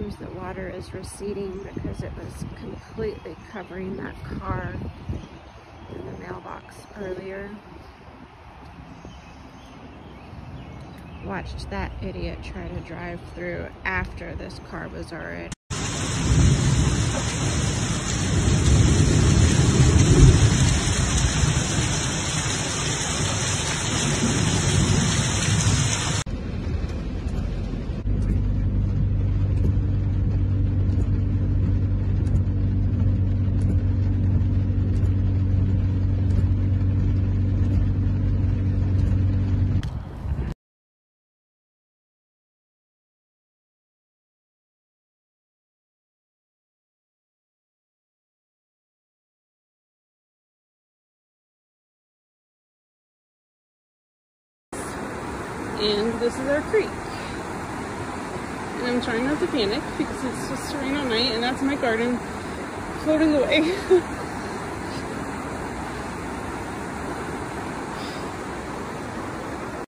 seems the water is receding because it was completely covering that car in the mailbox earlier. Watched that idiot try to drive through after this car was already. And this is our creek. And I'm trying not to panic because it's just a rain all night, and that's my garden floating away.